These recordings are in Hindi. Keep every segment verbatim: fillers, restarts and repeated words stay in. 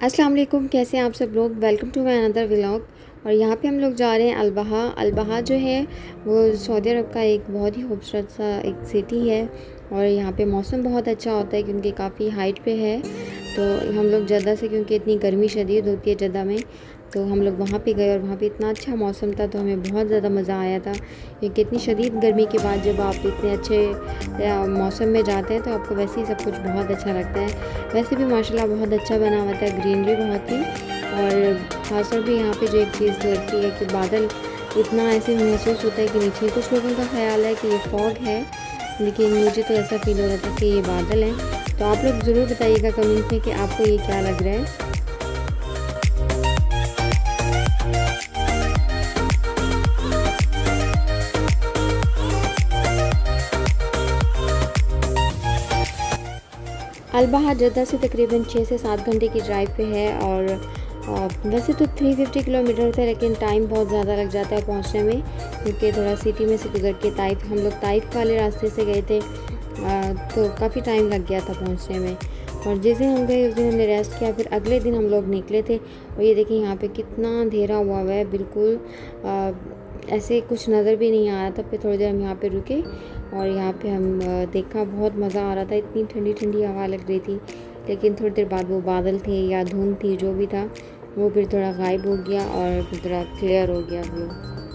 अस्सलाम वालेकुम, कैसे हैं आप सब लोग। Welcome to my another vlog. और यहाँ पे हम लोग जा रहे हैं अलबहा। अलबहा जो है वो सऊदी अरब का एक बहुत ही खूबसूरत सा एक सिटी है और यहाँ पे मौसम बहुत अच्छा होता है क्योंकि काफ़ी हाइट पे है। तो हम लोग जद्दा से, क्योंकि इतनी गर्मी शदीद होती है जद्दा में, तो हम लोग वहाँ पे गए और वहाँ पे इतना अच्छा मौसम था तो हमें बहुत ज़्यादा मज़ा आया था। क्योंकि इतनी शदीद गर्मी के बाद जब आप इतने अच्छे मौसम में जाते हैं तो आपको वैसे ही सब कुछ बहुत अच्छा लगता है। वैसे भी माशाल्लाह बहुत अच्छा बना हुआ था, ग्रीनरी बहुत थी। और ख़ासतौर पे यहाँ पे जो एक चीज़ लगती है कि बादल इतना ऐसे महसूस होता है कि नीचे, कुछ लोगों का ख्याल है कि ये फॉग है, लेकिन मुझे तो ऐसा फील हो रहा था कि ये बादल हैं। तो आप लोग ज़रूर बताइएगा कमेंट में कि आपको ये क्या लग रहा है। अलबहा जद्दा से तकरीबन छः से सात घंटे की ड्राइव पे है। और वैसे तो तीन सौ पचास किलोमीटर था, लेकिन टाइम बहुत ज़्यादा लग जाता है पहुंचने में क्योंकि थोड़ा सिटी में से गुजर के ताइफ, हम लोग ताइफ वाले रास्ते से गए थे, तो काफ़ी टाइम लग गया था पहुंचने में। और जिस दिन हम गए उस दिन हमने रेस्ट किया, फिर अगले दिन हम लोग निकले थे। और ये देखिए यहाँ पे कितना अंधेरा हुआ हुआ है, बिल्कुल आ, ऐसे कुछ नज़र भी नहीं आ रहा था। फिर थोड़ी देर हम यहाँ पे रुके और यहाँ पे हम देखा, बहुत मज़ा आ रहा था, इतनी ठंडी ठंडी हवा लग रही थी। लेकिन थोड़ी देर बाद वो बादल थे या धुंध थी, जो भी था वो फिर थोड़ा गायब हो गया और फिर थोड़ा क्लियर हो गया व्यू।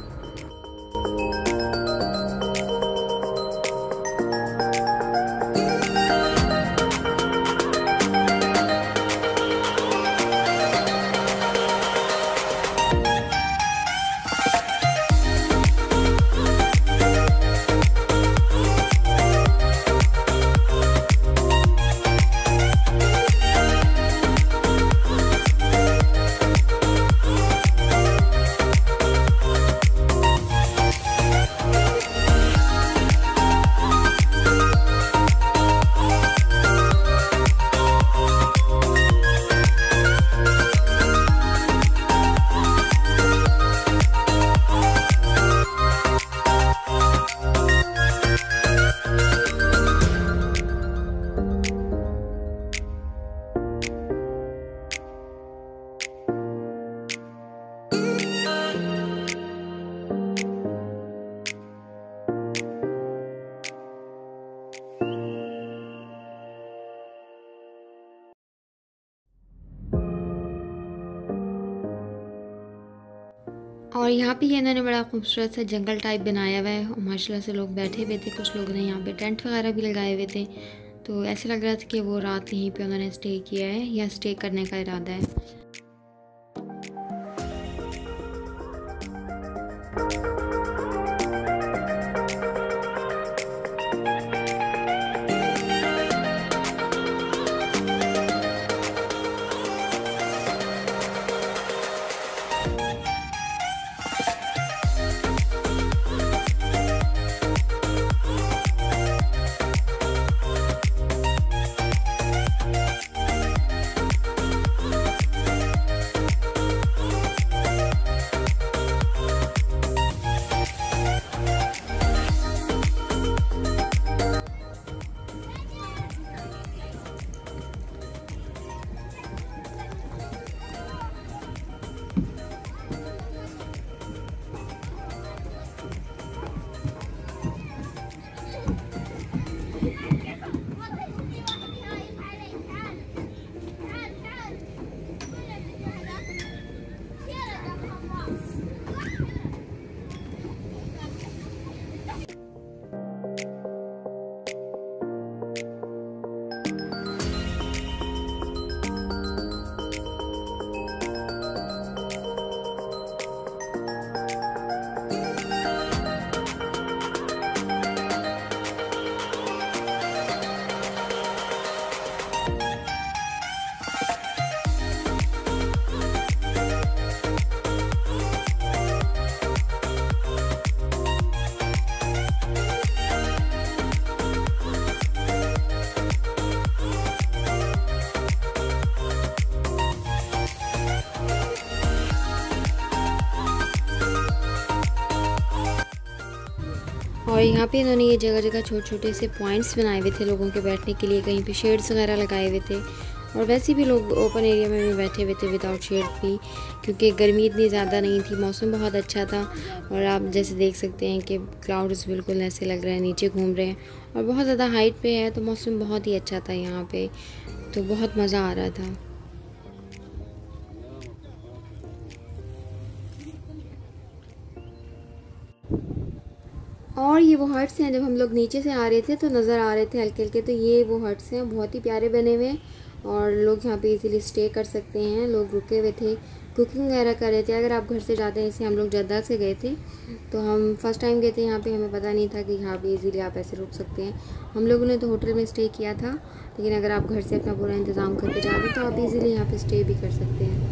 और यहाँ पे ये इन्होंने बड़ा खूबसूरत सा जंगल टाइप बनाया हुआ है और माशाल्लाह से लोग बैठे हुए थे। कुछ लोग ने यहाँ पे टेंट वगैरह भी लगाए हुए थे, तो ऐसे लग रहा था कि वो रात यहीं पे उन्होंने स्टे किया है या स्टे करने का इरादा है। और यहाँ पे इन्होंने ये जगह जगह छोटे छोटे से पॉइंट्स बनाए हुए थे लोगों के बैठने के लिए, कहीं पे शेड्स वगैरह लगाए हुए थे। और वैसे भी लोग ओपन एरिया में भी बैठे हुए थे विदाउट शेड भी, क्योंकि गर्मी इतनी ज़्यादा नहीं थी, मौसम बहुत अच्छा था। और आप जैसे देख सकते हैं कि क्लाउड्स बिल्कुल ऐसे लग रहे हैं नीचे घूम रहे हैं और बहुत ज़्यादा हाइट पे है, तो मौसम बहुत ही अच्छा था यहाँ पे, तो बहुत मज़ा आ रहा था। और ये वो हट्स हैं, जब हम लोग नीचे से आ रहे थे तो नज़र आ रहे थे हल्के हल्के, तो ये वो हट्स हैं, बहुत ही प्यारे बने हुए हैं और लोग यहाँ पे इजीली स्टे कर सकते हैं। लोग रुके हुए थे, कुकिंग वगैरह कर रहे थे। अगर आप घर से जाते हैं, जैसे हम लोग जद्दा से गए थे, तो हम फर्स्ट टाइम गए थे यहाँ पे, हमें पता नहीं था कि यहाँ पे इजीली आप ऐसे रुक सकते हैं। हम लोगों ने तो होटल में स्टे किया था, लेकिन अगर आप घर से अपना पूरा इंतज़ाम करके जाते हैं तो आप इजीली यहाँ पे स्टे भी कर सकते हैं।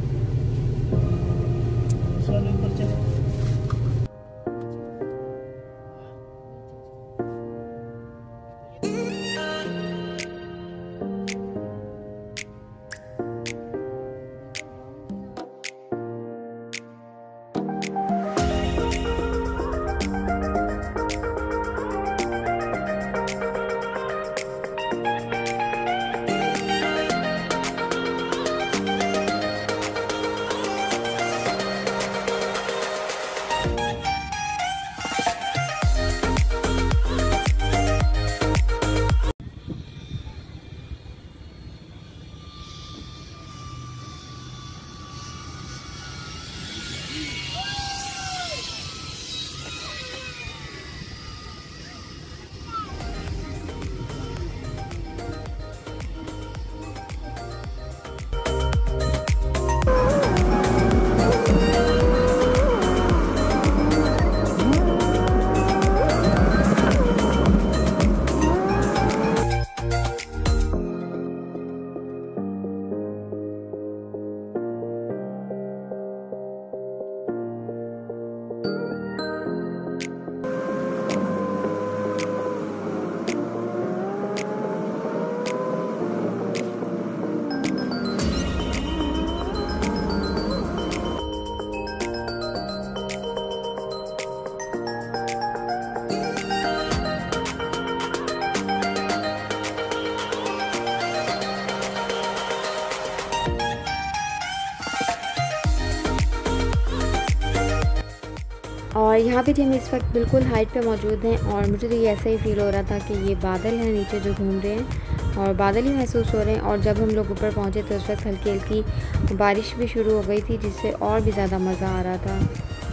और यहाँ पे हम इस वक्त बिल्कुल हाइट पे मौजूद हैं और मुझे तो ये ऐसा ही फील हो रहा था कि ये बादल हैं नीचे जो घूम रहे हैं और बादल ही महसूस हो रहे हैं। और जब हम लोग ऊपर पहुँचे तो उस वक्त हल्की हल्की बारिश भी शुरू हो गई थी, जिससे और भी ज़्यादा मज़ा आ रहा था।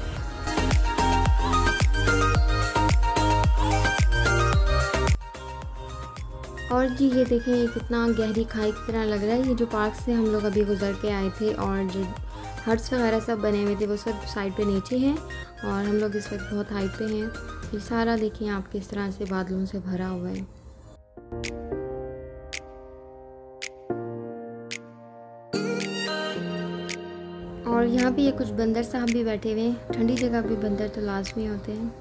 और जी ये देखें, ये कितना गहरी खाई की तरह लग रहा है। ये जो पार्क से हम लोग अभी गुजर के आए थे और जो हट्स वगैरह सब बने हुए थे वो सब साइड पे नीचे हैं और हम लोग इस वक्त बहुत हाइट पे हैं। ये सारा देखिए आप किस तरह से बादलों से भरा हुआ है। और यहाँ पे ये कुछ बंदर साहब भी बैठे हुए हैं। ठंडी जगह पे बंदर तो लाजमी होते हैं।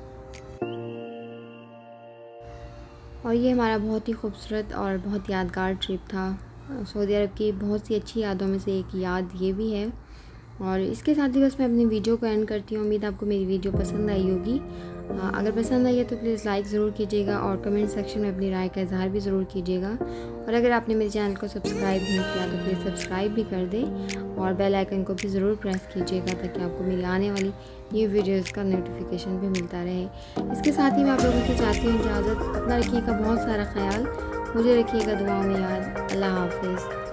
और ये हमारा बहुत ही खूबसूरत और बहुत यादगार ट्रिप था। सऊदी अरब की बहुत सी अच्छी यादों में से एक याद ये भी है। और इसके साथ ही बस मैं अपनी वीडियो को एंड करती हूँ। उम्मीद आपको मेरी वीडियो पसंद आई होगी। अगर पसंद आई है तो प्लीज़ लाइक ज़रूर कीजिएगा और कमेंट सेक्शन में अपनी राय का इजहार भी ज़रूर कीजिएगा। और अगर आपने मेरे चैनल को सब्सक्राइब नहीं किया तो प्लीज़ सब्सक्राइब भी कर दें और बेल आइकन को भी ज़रूर प्रेस कीजिएगा, ताकि आपको मेरी आने वाली न्यू वीडियोज़ का नोटिफिकेशन भी मिलता रहे। इसके साथ ही मैं आप लोगों से चाहती हूँ इजाज़त। अपना रखिएगा बहुत सारा ख्याल, मुझे रखिएगा दुआओं में याद। अल्लाह हाफिज़।